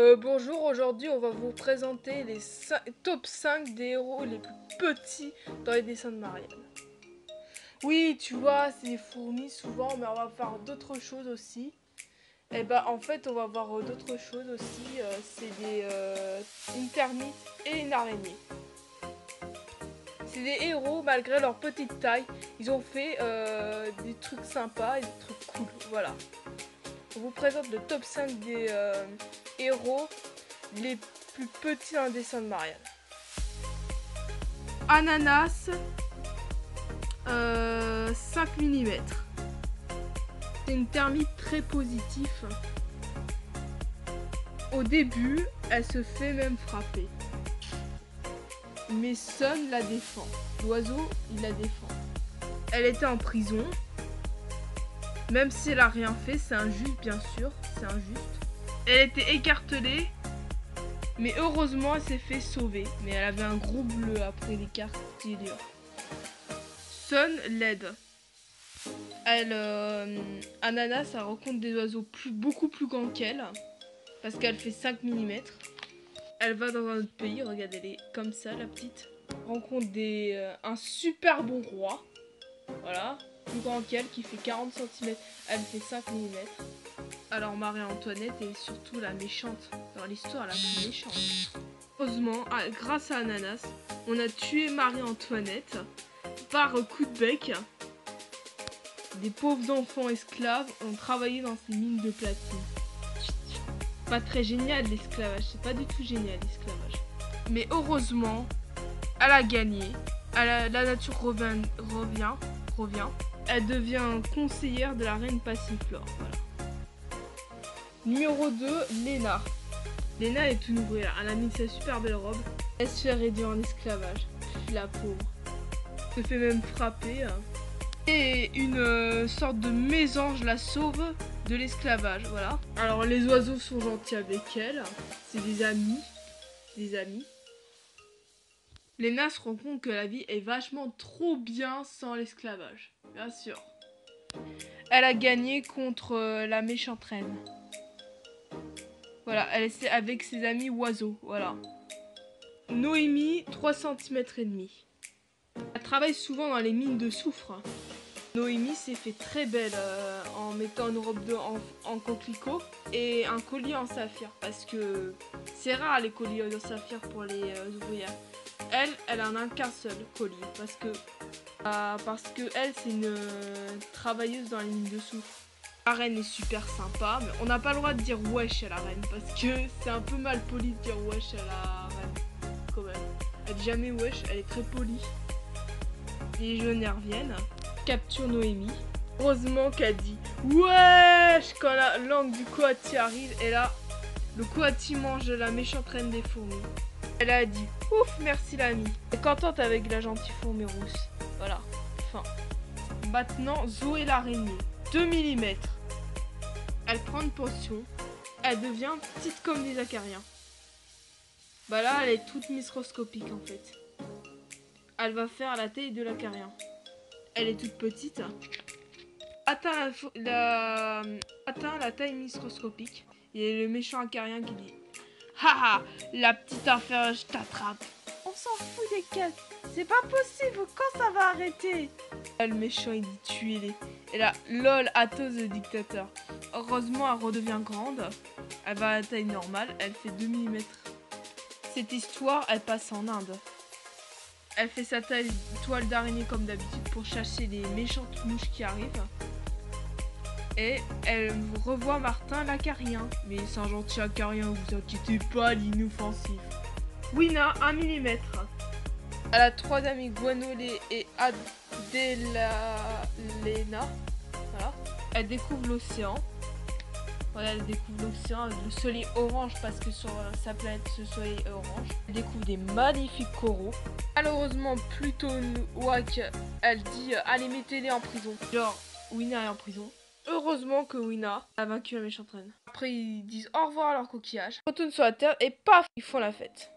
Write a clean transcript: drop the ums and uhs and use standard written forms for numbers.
Bonjour, aujourd'hui on va vous présenter les top 5 des héros les plus petits dans les dessins de Marianne. Oui, tu vois, c'est des fourmis souvent, mais on va faire d'autres choses aussi. Et bah en fait on va voir d'autres choses aussi, c'est une termite et une araignée. C'est des héros, malgré leur petite taille, ils ont fait des trucs sympas et des trucs cool, voilà. On vous présente le top 5 des héros les plus petits dans le dessin de Marianne. Ananas, 5 mm. C'est une termite très positive. Au début, elle se fait même frapper. Mais Sun la défend. L'oiseau, il la défend. Elle était en prison. Même si elle a rien fait, c'est injuste bien sûr, c'est injuste. Elle était écartelée. Mais heureusement, elle s'est fait sauver. Mais elle avait un gros bleu après l'écartelure. Sun l'aide. Ananas, elle rencontre des oiseaux beaucoup plus grands qu'elle. Parce qu'elle fait 5 mm. Elle va dans un autre pays, regardez, elle est comme ça, la petite. Rencontre un super bon roi. Voilà. Plus grand qu'elle, qui fait 40 cm. Elle fait 5 mm. Alors Marie-Antoinette est surtout la méchante. Dans l'histoire, la plus méchante. Heureusement, grâce à Ananas, on a tué Marie-Antoinette par coup de bec. Des pauvres enfants esclaves ont travaillé dans ces mines de platine. Pas très génial l'esclavage, c'est pas du tout génial l'esclavage. Mais heureusement, elle a gagné. La nature revient. Elle devient conseillère de la reine Passiflore. Voilà. Numéro 2, Léna. Léna est toute nouvelle, elle a mis sa super belle robe. Elle se fait réduire en esclavage. La pauvre. Se fait même frapper. Et une sorte de mésange la sauve de l'esclavage, voilà. Alors les oiseaux sont gentils avec elle. C'est des amis. Léna se rend compte que la vie est vachement trop bien sans l'esclavage. Bien sûr. Elle a gagné contre la méchante reine. Voilà, elle est avec ses amis oiseaux, voilà. Noémie, 3 cm et demi. Elle travaille souvent dans les mines de soufre. Noémie s'est fait très belle en mettant une robe en coquelicot et un collier en saphir. Parce que c'est rare les colliers en saphir pour les ouvrières. Elle en a qu'un seul collier. Parce que elle, c'est une travailleuse dans les mines de soufre. La reine est super sympa, mais on n'a pas le droit de dire wesh à la reine. Parce que c'est un peu mal poli de dire wesh à la reine. Quand même. Elle dit jamais wesh, elle est très polie. Les légionnaires viennent. Capture Noémie. Heureusement qu'elle dit wesh quand la langue du coati arrive. Et là, le coati mange la méchante reine des fourmis. Elle a dit ouf, merci l'ami. Elle est contente avec la gentille fourmi rousse. Voilà, fin. Maintenant, Zoé l'araignée. 2 mm. Elle prend une potion. Elle devient petite comme des acariens. Bah là, elle est toute microscopique en fait. Elle va faire la taille de l'acarien. Elle est toute petite. Atteint la taille microscopique. Il y a le méchant acarien qui dit haha, la petite affaire, je t'attrape. On s'en fout des quêtes. C'est pas possible, quand ça va arrêter? Le méchant il dit tuez-les. Et là, lol, Athos le dictateur. Heureusement, elle redevient grande. Elle va à la taille normale, elle fait 2 mm. Cette histoire, elle passe en Inde. Elle fait sa toile d'araignée comme d'habitude pour chasser les méchantes mouches qui arrivent. Et elle revoit Martin l'acarien. Mais c'est un gentil acarien, vous inquiétez pas, l'inoffensif. Wina, 1 mm. Elle a 3 amis, Guanolé et Adelena. Voilà. Elle découvre l'océan. Voilà, elle découvre l'océan, le soleil orange parce que sur sa planète ce soleil est orange. Elle découvre des magnifiques coraux. Malheureusement, Pluto Wack, elle dit allez, mettez-les en prison. Genre, Wina est en prison. Heureusement que Wina a vaincu la méchante reine. Après, ils disent au revoir à leur coquillage. Ils retournent sur la terre et paf, ils font la fête.